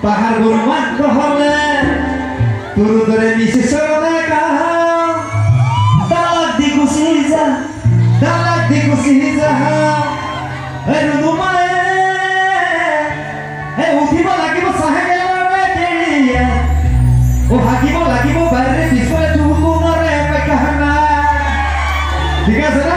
Bahar guruman rohone turu dore misi sorone kaham dalak di kusiza nudumae uthima lagibo sahegelare keriya lagibo barre bisore tukumare pekahana ঠিক আছে না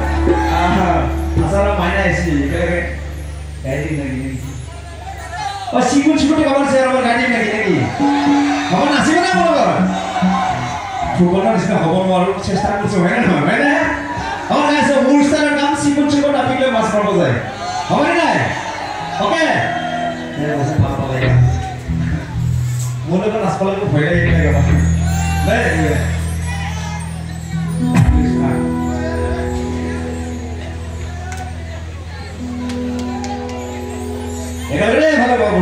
আসলে মাইনা আইছি গাড়ি লাগি ও সিকুন খবর আছে আমার গাড়ি লাগি খবর নাছিব না বলো ফুটবলের ইসনা খবর মার চেষ্টা করছো হয় না আমার কাছে অনুষ্ঠানের কাম সিকুন আপিলে মাছ পাবো যায় হবে না ওকে বসে পাওয়া যায় মনে তো নাচ পালে ভয় লাগে না এখানে ভালো বাবু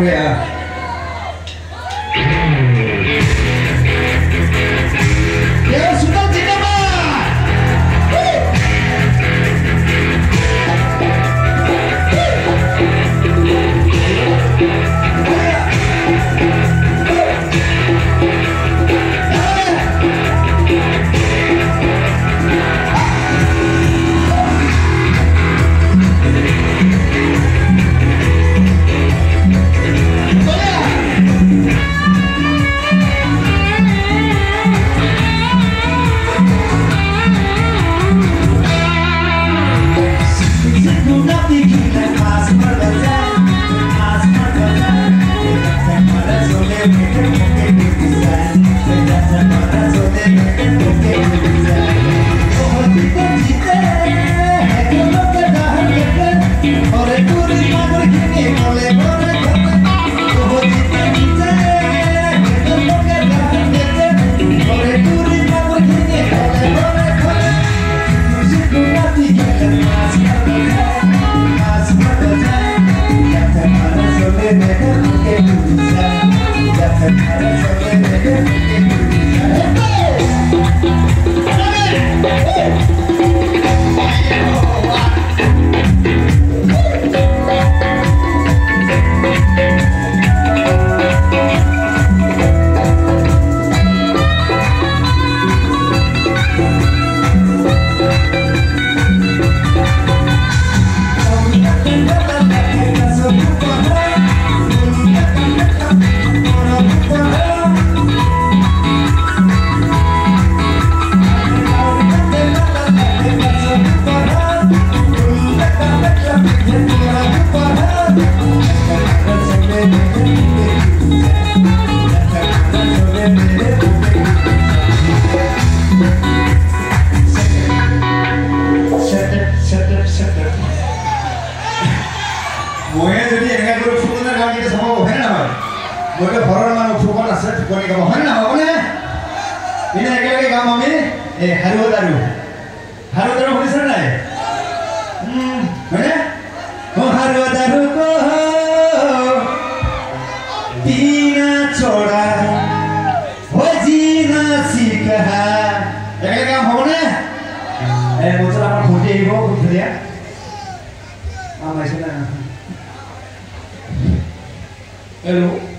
সুন্দর জিন্দাবাদ Hello.